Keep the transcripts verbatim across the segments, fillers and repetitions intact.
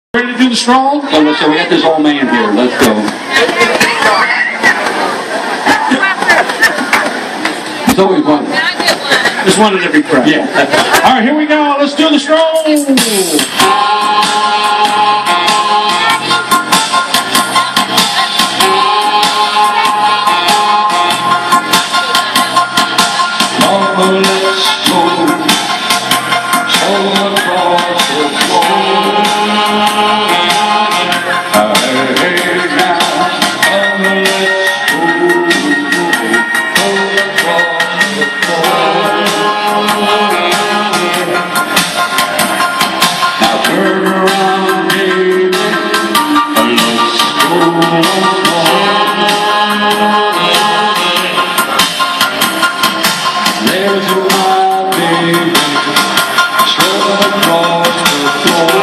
Ready to do the stroll? So, let's, so we got this old man here. Let's go. It's always one. Just one in every crowd. Yeah. All right, here we go. Let's do the stroll. Oh, let's go. Stroll across the floor. Hey, now, oh, let's go. Stroll across the floor. Now turn around, baby, and let's go. There's my baby, stroll across the floor.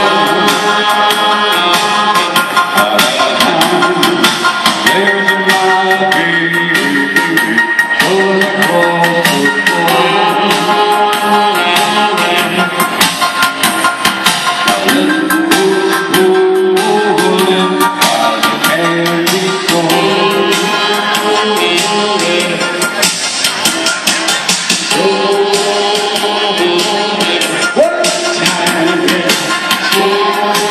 There's my baby, stroll across the floor. Now let's go rolling while the candy goes. What time is it?